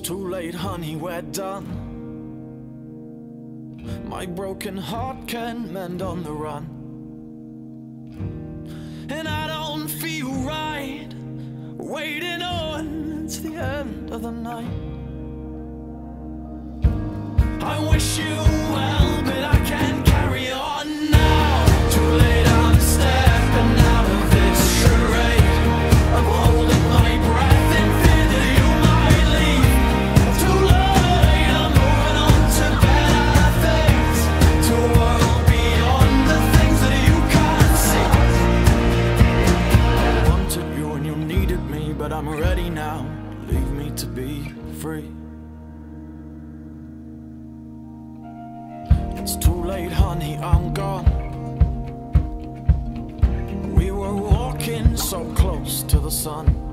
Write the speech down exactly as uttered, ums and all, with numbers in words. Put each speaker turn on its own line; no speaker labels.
too late, honey, we're done. My broken heart can't mend on the run, and I don't feel right waiting on to the end of the night. I wish you well, but I can't carry on now. Too late, I'm stepping out of this charade. I'm holding my breath in fear that you might leave. Too late, I'm moving on to better things, to a world beyond the things that you can't see. I wanted you and you needed me, but I'm ready now. Leave me to be free. It's too late, honey, I'm gone. We were walking so close to the sun.